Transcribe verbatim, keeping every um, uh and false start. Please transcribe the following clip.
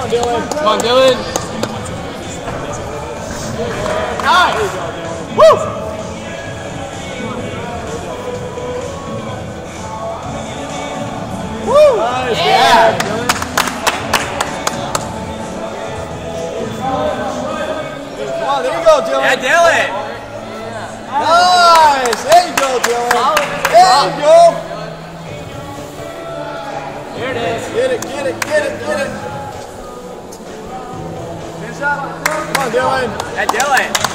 on, Dillon. Come on, Dillon. Nice. Woo! Woo! Nice. Yeah. Dillon. Come on, there you go, Dillon. Yeah, Dillon. Nice. There you go, Dillon. There you go. Here it is. Get it, get it, get it, get it. Finish up. Come on, Dillon. Yeah, Dillon.